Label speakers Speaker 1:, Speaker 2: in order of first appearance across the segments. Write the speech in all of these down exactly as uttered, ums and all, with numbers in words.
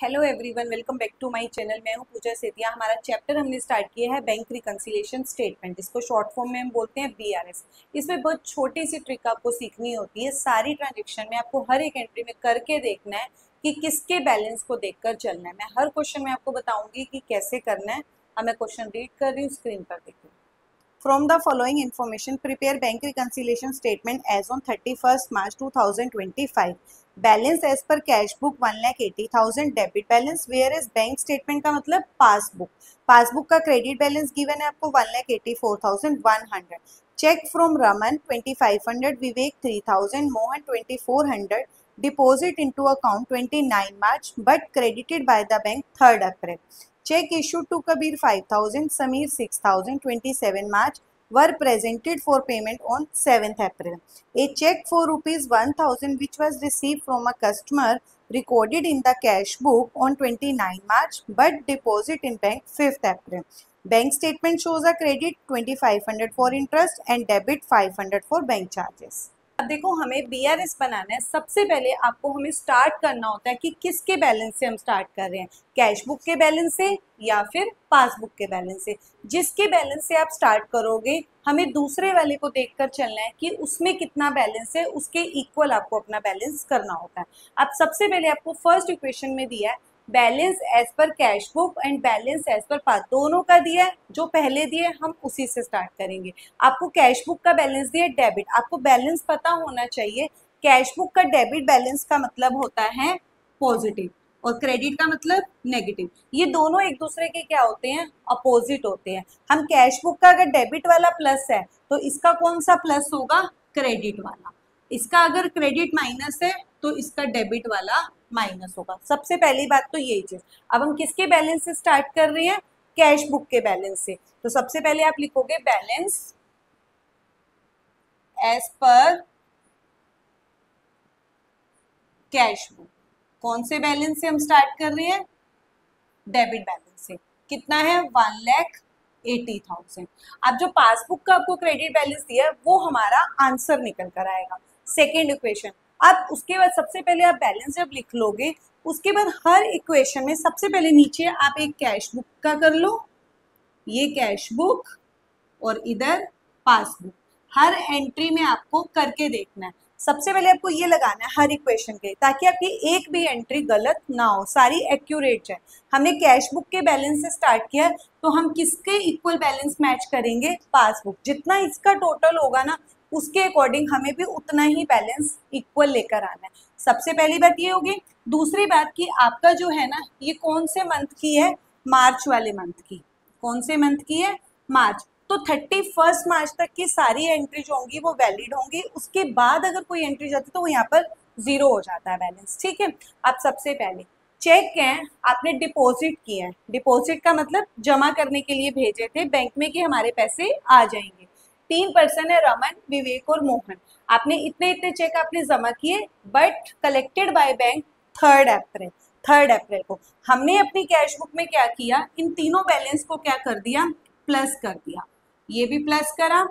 Speaker 1: Hello everyone, welcome back to my channel. मैं हूं पूजा सेतिया। हमारा चैप्टर हमने स्टार्ट किया है बैंक रिकंसिलिएशन स्टेटमेंट, जिसको शॉर्ट फॉर्म में हम बोलते हैं बीआरएस। इसमें बहुत छोटी सी ट्रिक आपको सीखनी होती है। सारी ट्रांजेक्शन में आपको हर एक एंट्री में करके देखना है कि किसके बैलेंस को देखकर चलना है। मैं हर क्वेश्चन में आपको बताऊंगी कि कैसे करना है। अब मैं क्वेश्चन रीड कर रही हूँ, स्क्रीन पर देखिए। From the following information, prepare bank reconciliation statement as on thirty-first March two thousand twenty-five. Balance as per cash book one lakh eighty thousand debit balance, whereas bank statement का मतलब passbook. Passbook का credit balance given है आपको one lakh eighty-four thousand one hundred. Cheque from Raman twenty-five hundred, Vivek three thousand, Mohan twenty-four hundred. Deposit into account twenty-nine March, but credited by the bank third April. Check issued to Kabir five thousand, Samir six thousand, twenty-seven March were presented for payment on seventh April. A check for rupees one thousand which was received from a customer recorded in the cash book on twenty-nine March but deposit in bank fifth April. Bank statement shows a credit twenty-five hundred for interest and debit five hundred for bank charges. अब देखो, हमें BRS बनाना है। सबसे पहले आपको हमें start करना होता है कि किसके बैलेंस से हम स्टार्ट कर रहे हैं, कैश बुक के बैलेंस से या फिर पासबुक के बैलेंस से। जिसके बैलेंस से आप स्टार्ट करोगे, हमें दूसरे वाले को देखकर चलना है कि उसमें कितना बैलेंस है, उसके इक्वल आपको अपना बैलेंस करना होता है। अब सबसे पहले आपको फर्स्ट इक्वेशन में दिया है balance as per cash book and balance as per pass, दोनों का दिया है। जो पहले दिए हम उसी से स्टार्ट करेंगे। आपको कैश बुक का बैलेंस दिया डेबिट, आपको बैलेंस पता होना चाहिए। कैश बुक का डेबिट बैलेंस का मतलब होता है पॉजिटिव और क्रेडिट का मतलब नेगेटिव। ये दोनों एक दूसरे के क्या होते हैं, अपोजिट होते हैं। हम कैश बुक का अगर डेबिट वाला प्लस है तो इसका कौन सा प्लस होगा, क्रेडिट वाला। इसका अगर क्रेडिट माइनस है तो इसका डेबिट वाला माइनस होगा। सबसे पहली बात तो यही चीज। अब हम किसके बैलेंस से स्टार्ट कर रहे हैं, कैश बुक के बैलेंस से। तो सबसे पहले आप लिखोगे balance as per cash book. कौन से बैलेंस से हम स्टार्ट कर रहे हैं, डेबिट बैलेंस से। कितना है, वन लैख एटी थाउजेंड। अब जो पासबुक का आपको क्रेडिट बैलेंस दिया है वो हमारा आंसर निकल कर आएगा, सेकेंड इक्वेशन। अब उसके बाद सबसे पहले आप बैलेंस जब लिख लोगे, उसके बाद हर इक्वेशन में सबसे पहले नीचे आप एक कैश बुक का कर लो, ये कैश बुक और इधर पासबुक। हर एंट्री में आपको करके देखना है। सबसे पहले आपको ये लगाना है हर इक्वेशन के, ताकि आपकी एक भी एंट्री गलत ना हो, सारी एक्यूरेट जाए। हमने कैश बुक के बैलेंस से स्टार्ट किया तो हम किसके इक्वल बैलेंस मैच करेंगे, पासबुक। जितना इसका टोटल होगा ना, उसके अकॉर्डिंग हमें भी उतना ही बैलेंस इक्वल लेकर आना है। सबसे पहली बात ये होगी। दूसरी बात कि आपका जो है ना, ये कौन से मंथ की है, मार्च वाले मंथ की। कौन से मंथ की है, मार्च। तो थर्टी फर्स्ट मार्च तक की सारी एंट्री जो होंगी वो वैलिड होंगी। उसके बाद अगर कोई एंट्री जाती है तो वो यहाँ पर जीरो हो जाता है बैलेंस, ठीक है। अब सबसे पहले चेक है, आपने डिपॉजिट किया है। डिपॉजिट का मतलब जमा करने के लिए भेजे थे बैंक में कि हमारे पैसे आ जाएंगे। तीन पर्सन है, रमन, विवेक और मोहन। आपने इतने इतने चेक आपने जमा किए, but collected by bank third April. Third April को हमने अपनी कैश बुक में क्या किया, इन तीनों बैलेंस को क्या कर दिया, प्लस कर दिया। ये भी प्लस करा,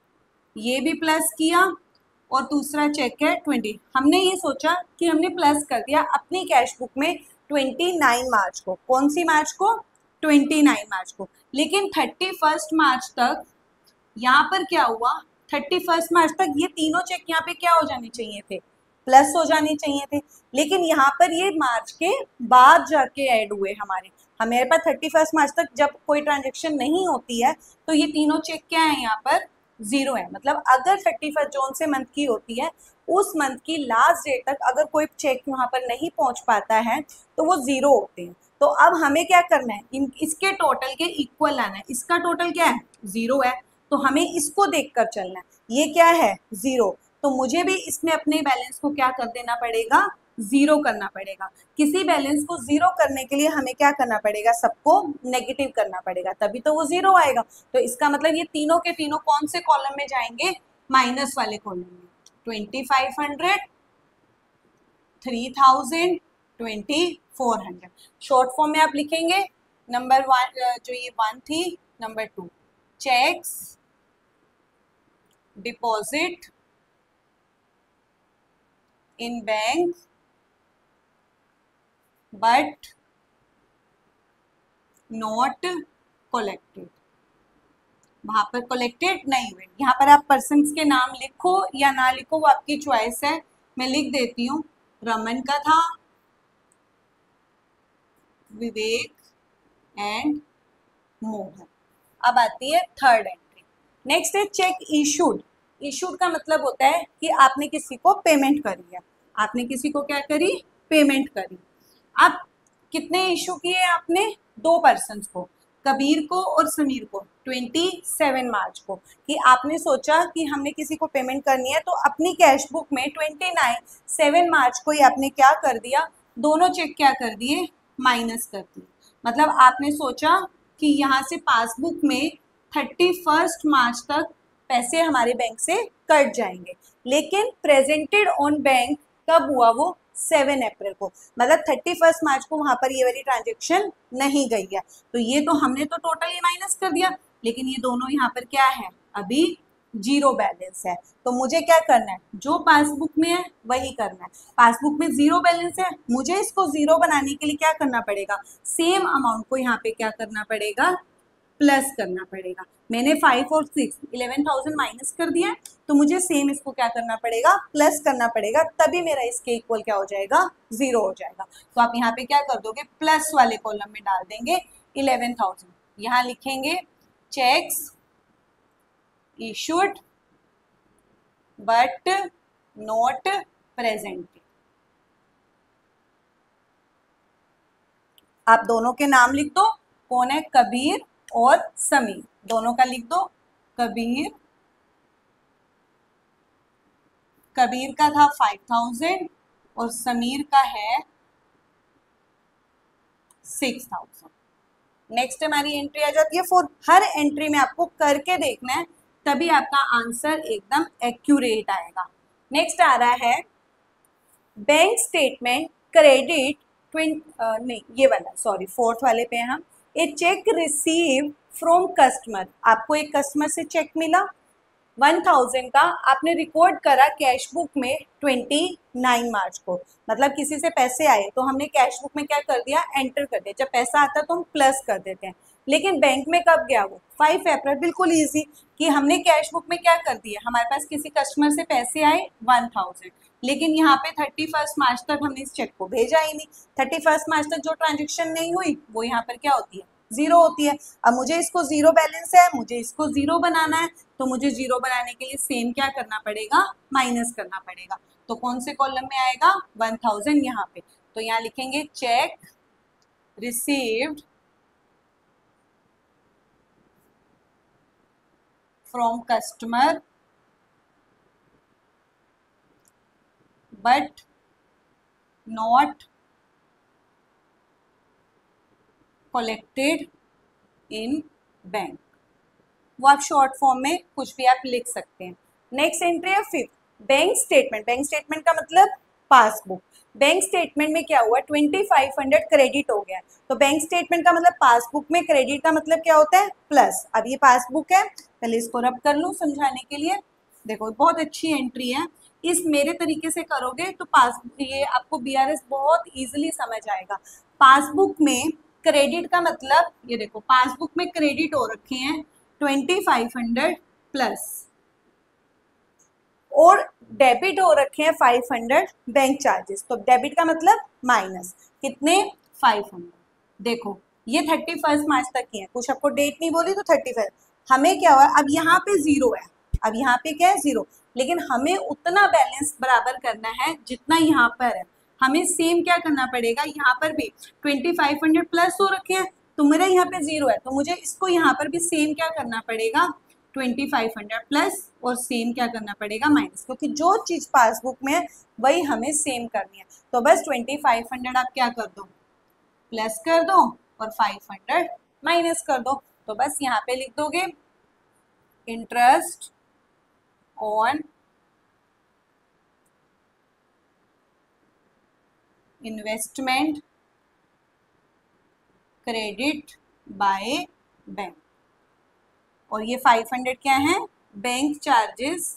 Speaker 1: ये भी प्लस किया, और दूसरा चेक है ट्वेंटी। हमने ये सोचा कि हमने प्लस कर दिया अपनी कैश बुक में उनतीस मार्च को। कौन सी मार्च को, उनतीस मार्च को। लेकिन थर्टी फर्स्ट मार्च तक यहाँ पर क्या हुआ, थर्टी फर्स्ट मार्च तक ये तीनों चेक यहाँ पे क्या हो जाने चाहिए थे, प्लस हो जाने चाहिए थे। लेकिन यहाँ पर ये मार्च के बाद जाके ऐड हुए हमारे। हमारे पास थर्टी फर्स्ट मार्च तक जब कोई ट्रांजेक्शन नहीं होती है तो ये तीनों चेक क्या है, यहाँ पर जीरो है। मतलब अगर थर्टी फर्स्ट जोन से मंथ की होती है, उस मंथ की लास्ट डेट तक अगर कोई चेक वहां पर नहीं पहुंच पाता है तो वो जीरो होते हैं। तो अब हमें क्या करना है, इन इसके टोटल के इक्वल लाना है। इसका टोटल क्या है, जीरो है, तो हमें इसको देखकर चलना है। ये क्या है, जीरो, तो मुझे भी इसमें अपने बैलेंस को क्या कर देना पड़ेगा, जीरो करना पड़ेगा। किसी बैलेंस को जीरो करने के लिए हमें क्या करना पड़ेगा, सबको नेगेटिव करना पड़ेगा, तभी तो वो जीरो आएगा। तो इसका मतलब ये तीनों के तीनों कौन से कॉलम में जाएंगे, माइनस वाले कॉलम में। Twenty five hundred, three thousand, twenty four hundred. Short form में आप लिखेंगे नंबर वन, जो ये वन थी, number two cheques deposit in bank but not collected, वहां पर कलेक्टेड नहीं हुए। यहाँ पर आप पर्सन के नाम लिखो या ना लिखो वो आपकी चॉइस है। मैं लिख देती हूँ, रमन का था, विवेक एंड मोहन। अब आती है थर्ड एंट्री। नेक्स्ट है चेक इशूड। इशूड का मतलब होता है कि आपने किसी को पेमेंट करी है, आपने किसी को क्या करी, पेमेंट करी। अब कितने इशू किए आपने, दो पर्सन को, कबीर को और समीर को, सत्ताईस मार्च को, कि आपने सोचा कि हमने किसी को पेमेंट करनी है, तो अपनी कैश बुक में उनतीस सात मार्च को ही आपने क्या कर दिया, दोनों चेक क्या कर दिए, माइनस कर दिए। मतलब आपने सोचा कि यहाँ से पासबुक में थर्टी फर्स्ट मार्च तक पैसे हमारे बैंक से कट जाएंगे, लेकिन प्रेजेंटेड ऑन बैंक कब हुआ, वो सेवन अप्रैल को, मतलब थर्टी फर्स्ट मार्च को वहां पर ये वाली ट्रांजेक्शन नहीं गई है। तो ये तो हमने तो टोटल ये माइनस कर दिया, लेकिन ये दोनों यहाँ पर क्या है, अभी जीरो बैलेंस है। तो मुझे क्या करना है, जो पासबुक में है वही करना है। पासबुक में जीरो बैलेंस है, मुझे इसको जीरो बनाने के लिए क्या करना पड़ेगा, सेम अमाउंट को यहाँ पे क्या करना पड़ेगा, प्लस करना पड़ेगा। मैंने फाइव और सिक्स इलेवन थाउजेंड माइनस कर दिया, तो मुझे सेम इसको क्या करना पड़ेगा, प्लस करना पड़ेगा, तभी मेरा इसके इक्वल क्या हो जाएगा, जीरो हो जाएगा। तो आप यहाँ पे क्या कर दोगे, प्लस वाले कॉलम में डाल देंगे इलेवन थाउजेंड, यहाँ लिखेंगे cheques issued but not presented. आप दोनों के नाम लिख दो, कौन है, कबीर और समीर, दोनों का लिख दो। कबीर कबीर का था फाइव थाउजेंड और समीर का है सिक्स थाउजेंड। नेक्स्ट हमारी एंट्री आ जाती है फोर। हर एंट्री में आपको करके देखना है, तभी आपका आंसर एकदम एक्यूरेट आएगा। नेक्स्ट आ रहा है बैंक स्टेटमेंट क्रेडिट ट्वेंट नहीं ये वाला सॉरी फोर्थ वाले पे हम, a cheque receive from customer. आपको एक कस्टमर से चेक मिला वन थाउजेंड का, आपने रिकॉर्ड करा कैश बुक में ट्वेंटी नाइन मार्च को, मतलब किसी से पैसे आए तो हमने कैश बुक में क्या कर दिया, एंटर कर दिया। जब पैसा आता तो हम प्लस कर देते हैं, लेकिन बैंक में कब गया वो, फाइव अप्रैल। बिल्कुल इजी कि हमने कैश बुक में क्या कर दिया, हमारे पास किसी कस्टमर से पैसे आए वन थाउजेंड, लेकिन यहाँ पे थर्टी फर्स्ट मार्च तक हमने इस चेक को भेजा ही नहीं। थर्टी फर्स्ट मार्च तक जो ट्रांजेक्शन नहीं हुई वो यहाँ पर क्या होती है, जीरो होती है। अब मुझे इसको जीरो बैलेंस है, मुझे इसको जीरो बनाना है, तो मुझे जीरो बनाने के लिए सेम क्या करना पड़ेगा, माइनस करना पड़ेगा। तो कौन से कॉलम में आएगा, वन थाउजेंड यहाँ पे। तो यहाँ लिखेंगे cheque received from customer but not collected in bank. वो आप शॉर्ट फॉर्म में कुछ भी आप लिख सकते हैं। नेक्स्ट एंट्री है fifth, bank statement. Bank statement का मतलब पासबुक। बैंक स्टेटमेंट में क्या हुआ, ट्वेंटी फाइव हंड्रेड क्रेडिट हो गया, तो बैंक स्टेटमेंट का मतलब पासबुक में क्रेडिट का मतलब क्या होता है, प्लस। अब ये पासबुक है, पहले इसको रब कर लूँ समझाने के लिए। देखो बहुत अच्छी एंट्री है, इस मेरे तरीके से करोगे तो पास ये आपको बी आर एस बहुत ईजिली समझ आएगा। पासबुक में क्रेडिट का मतलब, ये देखो पासबुक में क्रेडिट हो रखे हैं ट्वेंटी फाइव हंड्रेड प्लस, और डेबिट हो रखे हैं फाइव हंड्रेड बैंक चार्जेस, तो डेबिट का मतलब माइनस कितने, फाइव हंड्रेड। देखो ये थर्टी फर्स्ट मार्च तक की है, कुछ आपको डेट नहीं बोली तो थर्टी फर्स्ट। हमें क्या हुआ, अब यहाँ पे जीरो है, अब यहाँ पे क्या है, जीरो, लेकिन हमें उतना बैलेंस बराबर करना है जितना यहाँ पर है। हमें सेम क्या करना पड़ेगा, यहाँ पर भी ट्वेंटी फाइव हंड्रेड प्लस हो रखे हैं, तो मेरा यहाँ पे जीरो है, तो मुझे इसको यहाँ पर भी सेम क्या करना पड़ेगा, ट्वेंटी फाइव हंड्रेड प्लस, और सेम क्या करना पड़ेगा, माइनस, क्योंकि जो चीज पासबुक में है वही हमें सेम करनी है। तो बस ट्वेंटी फाइव हंड्रेड आप क्या कर दो, प्लस कर दो, और फाइव हंड्रेड माइनस कर दो। तो बस यहाँ पे लिख दोगे interest on investment credit by bank, और ये फाइव हंड्रेड क्या है, bank charges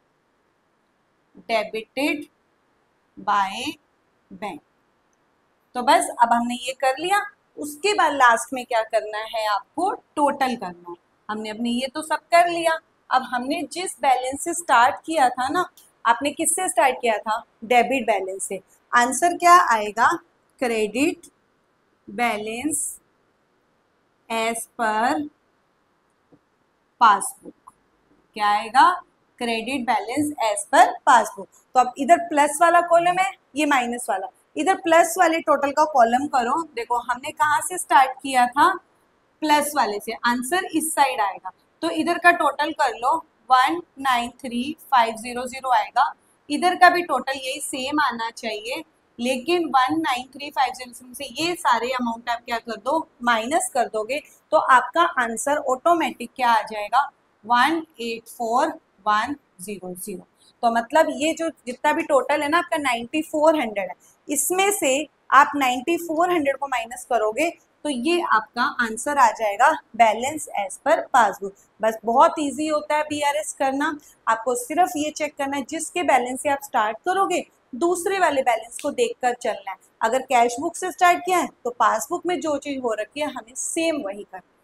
Speaker 1: debited by bank. तो बस अब हमने ये कर लिया। उसके बाद लास्ट में क्या करना है, आपको टोटल करना है। हमने अपने ये तो सब कर लिया। अब हमने जिस बैलेंस से स्टार्ट किया था ना, आपने किससे स्टार्ट किया था, डेबिट बैलेंस से। आंसर क्या आएगा, credit balance as per passbook. क्या आएगा, credit balance as per passbook. तो अब इधर प्लस वाला कॉलम है, ये माइनस वाला, इधर प्लस वाले टोटल का कॉलम करो। देखो हमने कहाँ से स्टार्ट किया था, प्लस वाले से, आंसर इस साइड आएगा। तो इधर का टोटल कर लो, one nine three five zero zero आएगा। इधर का भी टोटल यही सेम आना चाहिए, लेकिन one nine three five zero से ये सारे अमाउंट आप क्या कर दो, माइनस कर दोगे, तो आपका आंसर ऑटोमेटिक क्या आ जाएगा, one eight four one zero zero. तो मतलब ये जो जितना भी टोटल है ना आपका नाइन्टी फोर हंड्रेड है, इसमें से आप नाइन्टी फोर हंड्रेड को माइनस करोगे तो ये आपका आंसर आ जाएगा बैलेंस एज पर पासबुक। बस बहुत इजी होता है बीआरएस करना। आपको सिर्फ ये चेक करना है, जिसके बैलेंस से आप स्टार्ट करोगे दूसरे वाले बैलेंस को देखकर चलना है। अगर कैश बुक से स्टार्ट किया है तो पासबुक में जो चीज हो रखी है हमें सेम वही करना है।